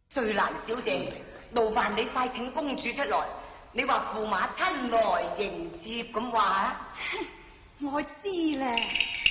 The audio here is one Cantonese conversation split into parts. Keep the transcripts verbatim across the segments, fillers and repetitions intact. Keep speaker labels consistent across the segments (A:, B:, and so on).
A: 瑞蘭小姐，勞煩你快請公主出來。你話駙馬親來迎接咁話啊？
B: 我知啦。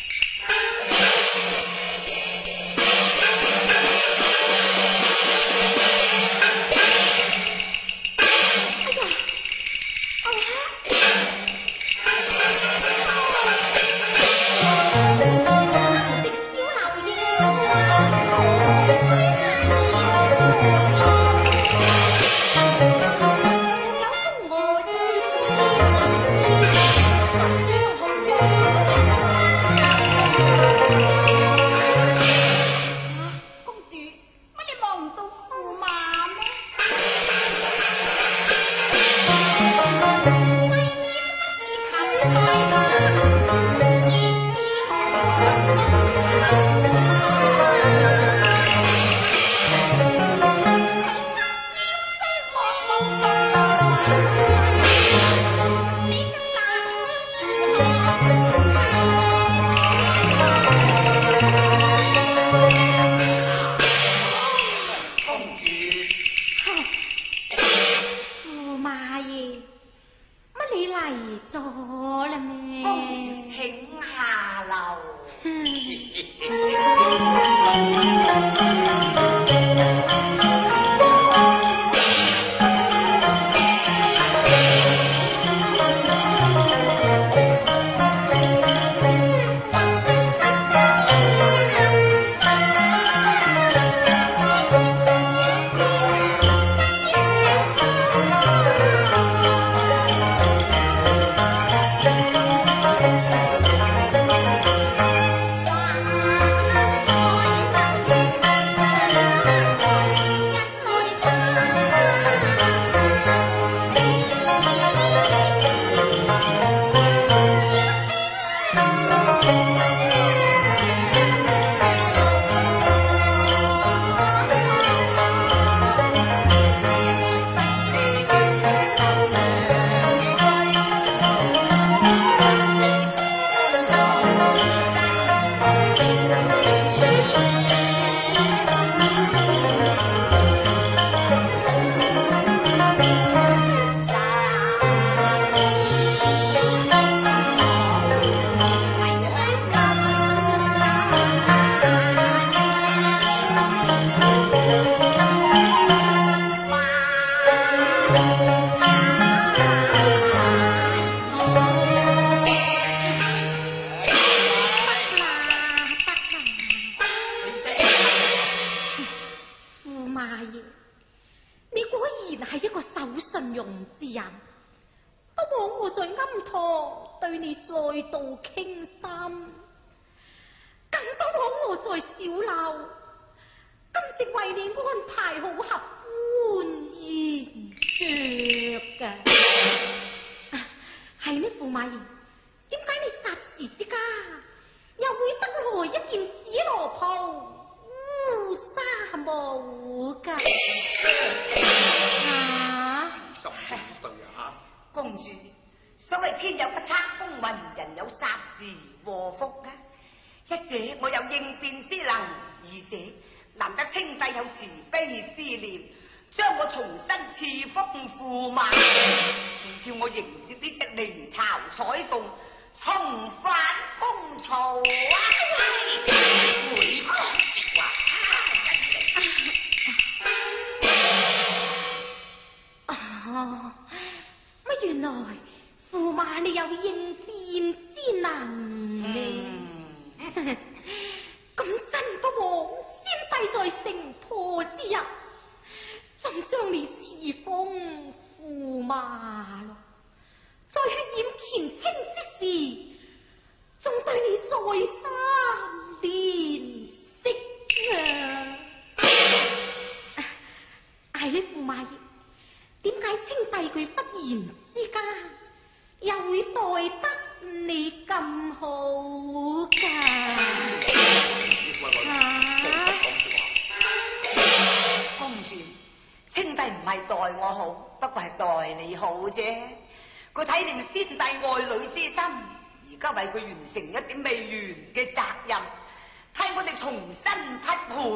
A: 佢睇定先帝愛女之心，而家為佢完成一點未完嘅責任，替我哋重新匹配，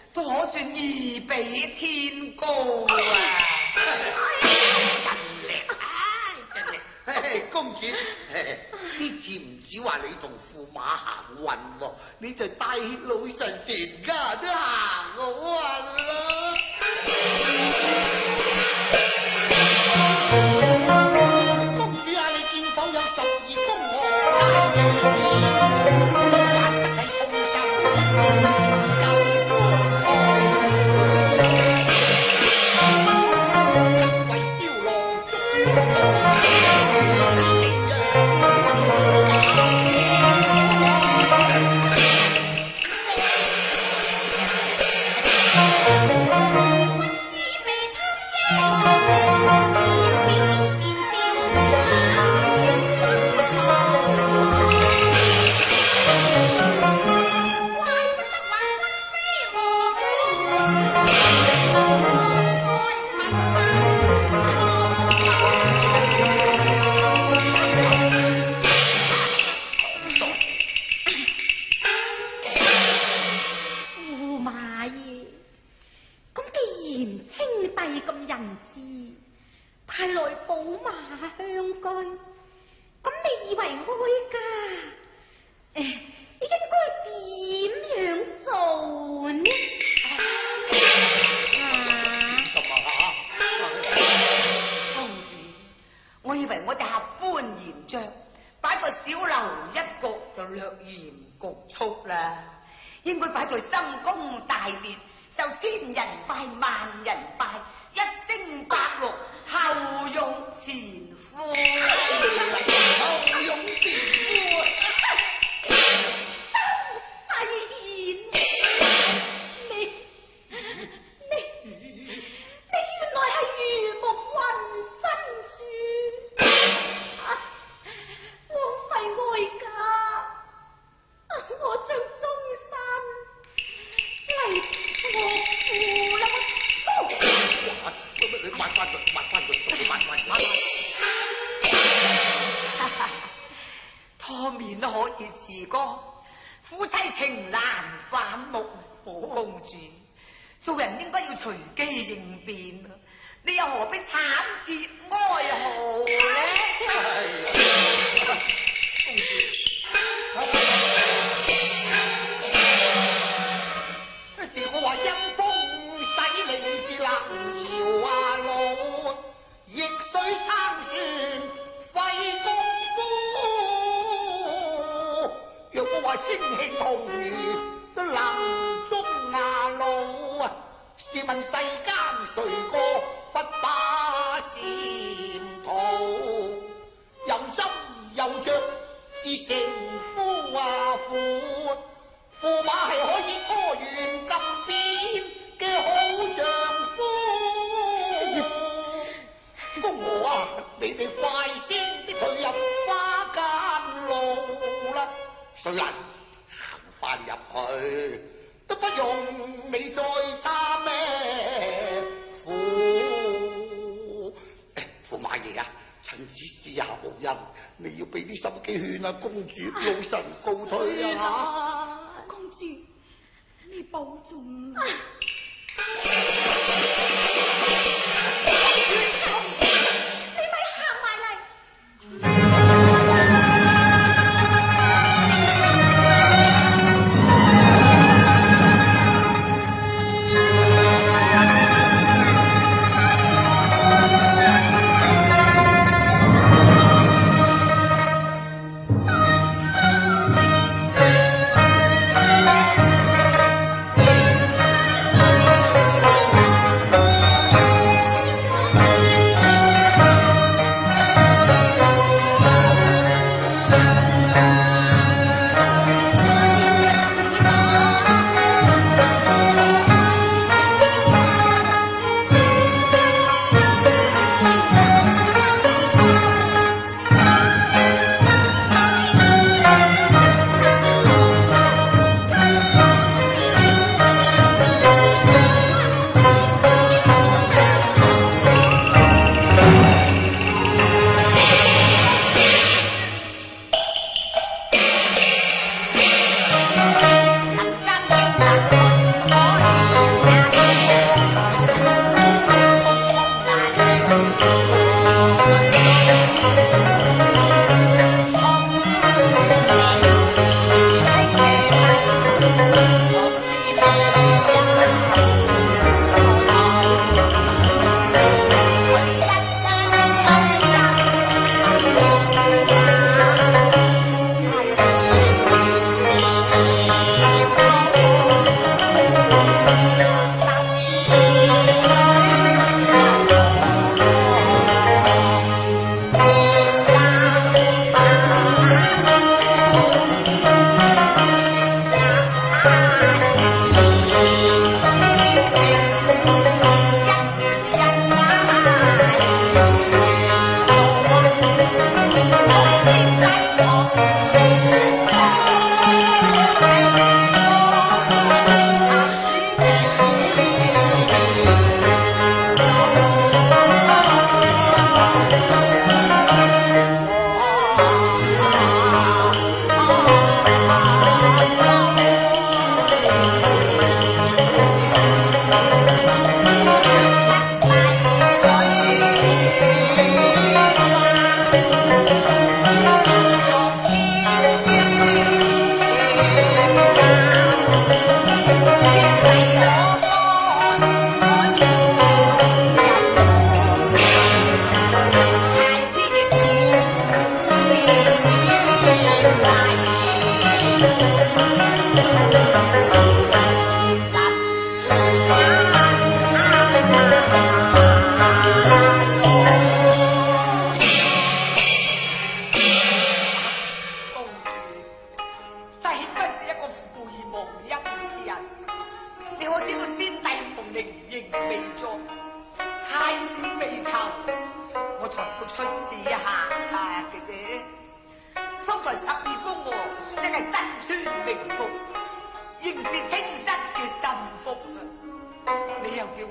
A: 都可算義比天高啊！
C: 真叻啊！真叻！嘿公主，呢次唔止話你同駙馬行運喎，你就帶老臣全家都行個運啦！公主啊，你見否有十二宮娥都難得喺宮中。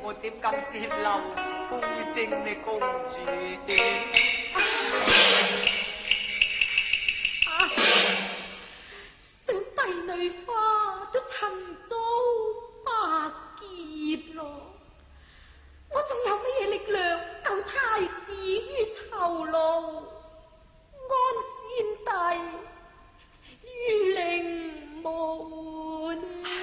A: 我點敢泄漏風聲呢，公主點？
B: 啊！想帝女花都趁遭百劫咯，我仲有乜嘢力量救太子於囚牢，安先帝於陵門？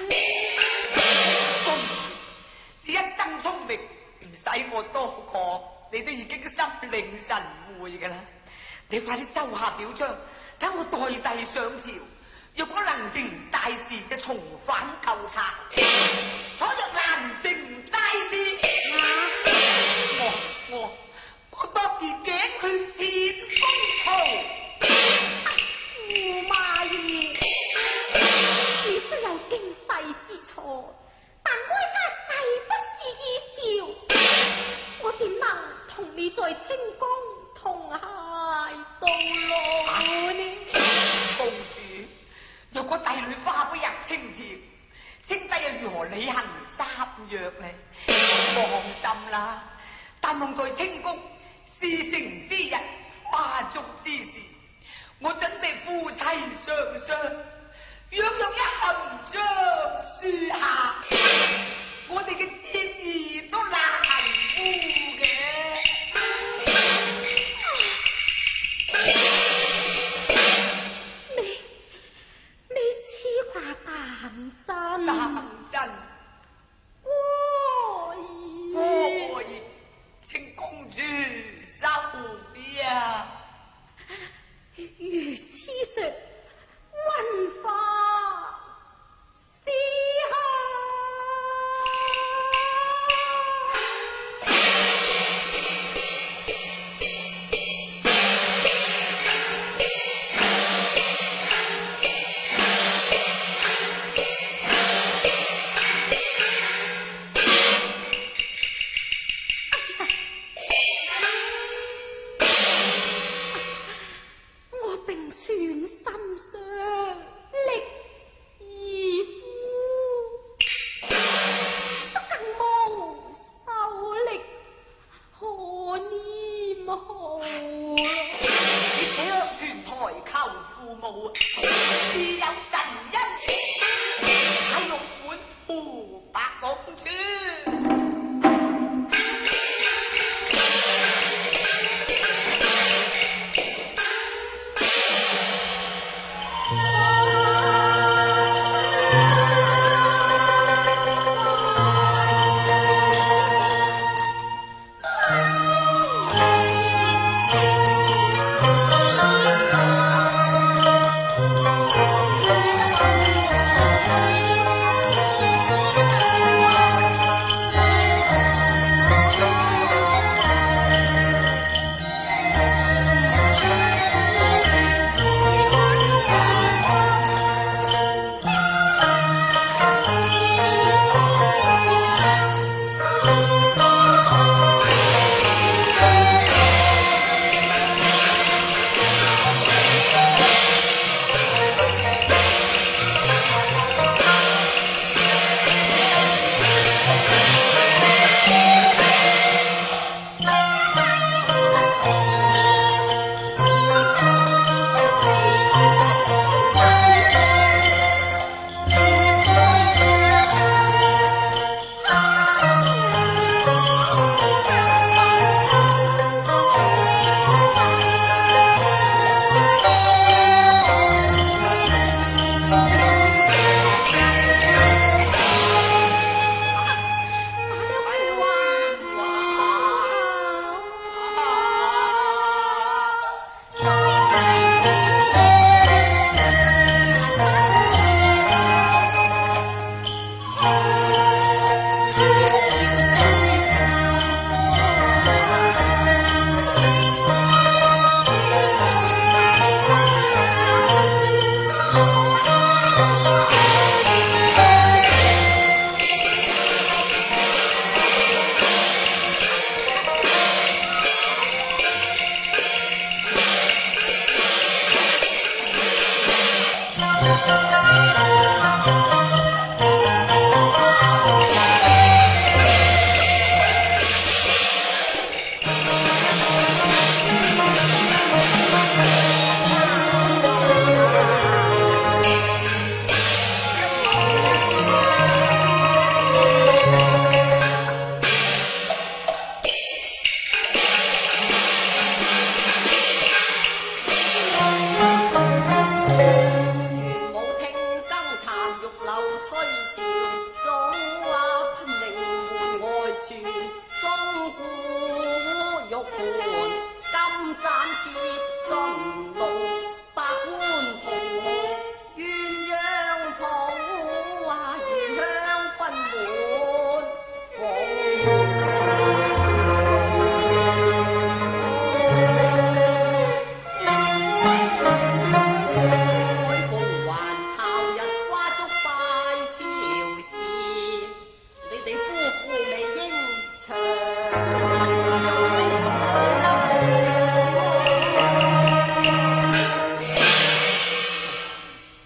A: 公主，你一生聰明，唔使我多講，你都已經心領神會㗎啦。你快啲收下表彰，等我代弟上朝。若果能成大事，就重返舊巢；倘若難成大事，我我我當然頸去前鋒途。
B: 駙馬爺，你雖有經世之錯，但哀家誓不是以朝，我點能同你在清宮同偕到老呢？
A: 公主，若果帝女花不入清朝，清帝又如何履行三約呢？放心啦，但望在清宮事成之日，花燭之時，我準備夫妻雙雙，養育一行將樹下，我哋嘅節兒都難護嘅。
B: 你你此話當真？
A: 當真。
B: 過兒，
A: 過兒，請公主收別啊！
B: 如此說，雲花是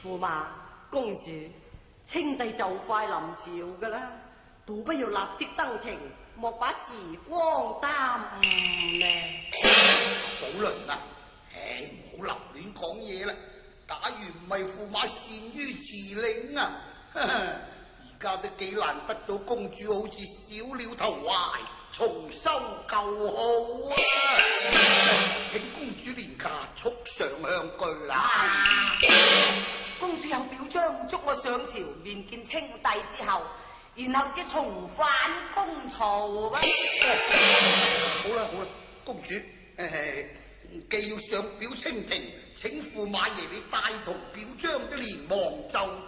D: 驸马、公主，清帝就快臨朝噶啦，倒不要立即登程，莫把時光耽誤呢。
C: 寶麟啊，唉，唔好立亂講嘢啦。假如唔係驸馬善於辭令啊，而家都幾難得到公主好似小鳥頭懷，重修舊好啊！請公主憐駕速上香居啦。
A: 啊！公主有表彰，祝我上朝面見清帝之後，然後即重返公曹吧。
C: 好啦好啦，公主，誒，既要上表清廷，請驸馬爺你帶同表彰都連忙就